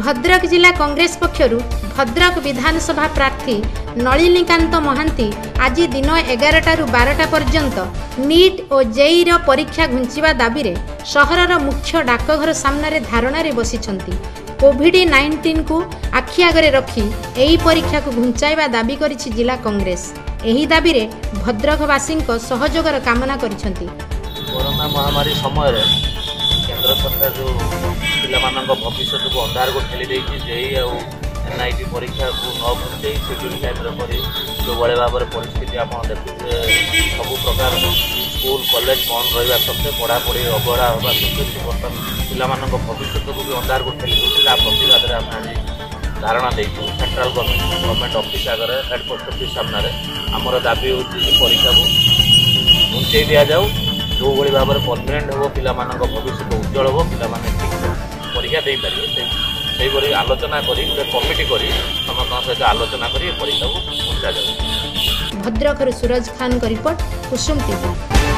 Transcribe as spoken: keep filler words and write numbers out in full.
भद्रक जिला कांग्रेस पक्षरु भद्रक विधानसभा प्रार्थी नलिनी मोहांती आज दिन एगारटा बारटा पर्यंत नीट और जेई रो परीक्षा घुंचिबा दाबी रे सहरर मुख्य डाकघर सामने धारणा रे बसिछंती। कोविड नाइंटीन को आखि आगरे रखी एही परीक्षा को घुंचाइबा दाबी करिछि जिला कांग्रेस। एही दाबी रे भद्रकवासी सहयोगर कामना करिछंती। कोरोना महामारी समय रे केंद्र सरकार जो पिलामानंग भविष्य को अंधार को ठेली देछि जेई आ एनआईटी परीक्षा को न घुंचे शेड्यूल टाइम रे करी जो बड़े भाव में परिस्थिति आप देखुचे सब प्रकार स्कूल कॉलेज बंद रहा सत्वे पढ़ापढ़ी अवहेला होगा सत्वे बर्तमान पिलामानंग भविष्य को भी अंधार को ठेली देछि। प्रतिवाद में आम आज धारणा देछु सेंट्रल गवर्नमेंट गवर्नमेंट ऑफिस आगे हेड पोस्ट ऑफिस सामने आमर दाबी होची परीक्षा को घुंचे दि जाऊ जो भाई भाव में परमानेंट हो पिलामानंग भविष्य को उज्जवल हो पिलामाने ठीक परीक्षा दे पारे से आलोचना करी कमिटी करी समस्त सहित आलोचना करी परीक्षा को घुंचा जाऊ। भद्रक सूरज खान का रिपोर्ट कुसुम टीवी।